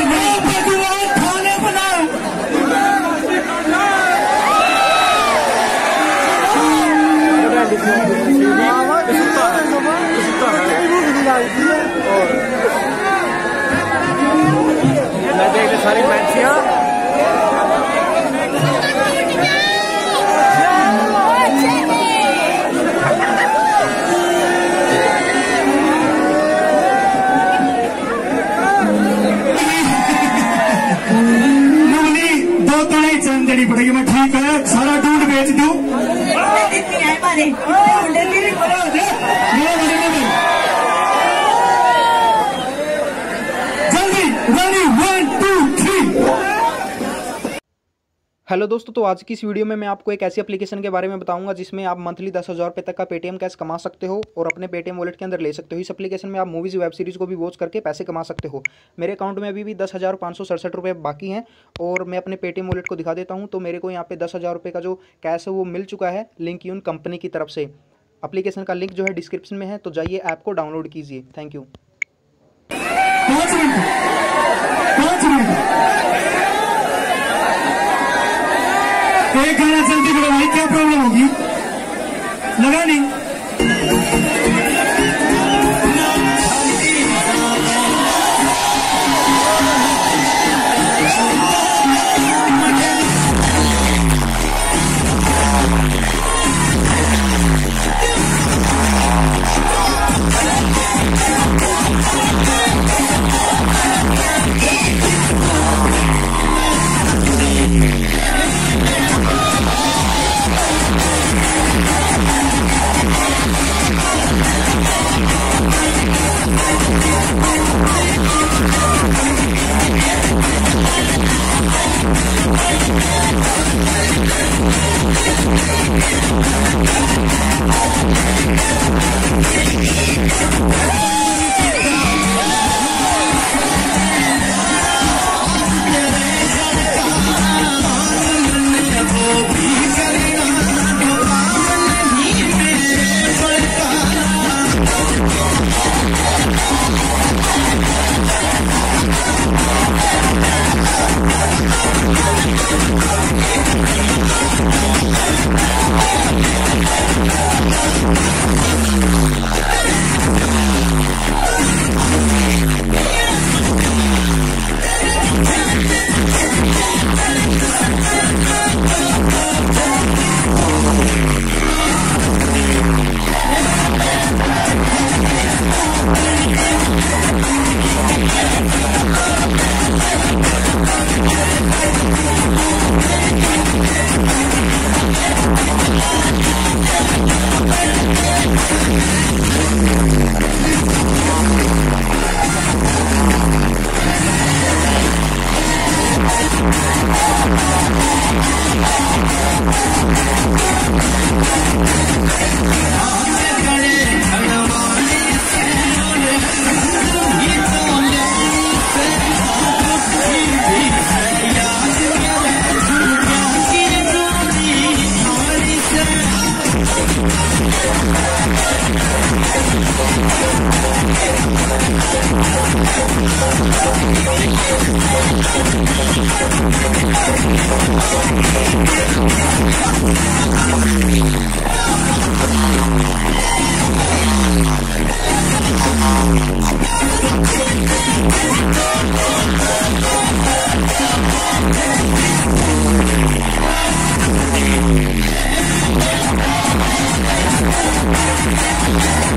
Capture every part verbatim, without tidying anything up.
भगवान खाने बनाओ। मैं देख ले सारी मैचियां देनी पड़ेगी। मैं ठीक है सारा दूध बेच दूं। जल्दी ready one two three. Hello दोस्तों, तो आज की इस वीडियो में मैं आपको एक ऐसी एप्लीकेशन के बारे में बताऊंगा जिसमें आप मंथली दस हज़ार रुपये तक का पेटीएम कैश कमा सकते हो और अपने पेटीएम वॉलेट के अंदर ले सकते हो। इस एप्लीकेशन में आप मूवीज़ वेब सीरीज़ को भी वॉच करके पैसे कमा सकते हो। मेरे अकाउंट में अभी भी दस हज़ार पाँच सौ सड़सठ रुपये बाकी हैं और मैं अपने पेटीएम वॉलेट को दिखा देता हूँ। तो मेरे को यहाँ पे दस हज़ार रुपये का जो कैश है वो मिल चुका है लिंक यून कंपनी की तरफ से। एप्लीकेशन का लिंक जो है डिस्क्रिप्शन में है, तो जाइए ऐप को डाउनलोड कीजिए। Thank you. एक गाना जल्दी करो भाई, क्या प्रॉब्लम होगी? लगा नहीं।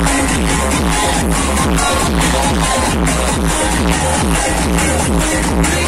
We'll be right back.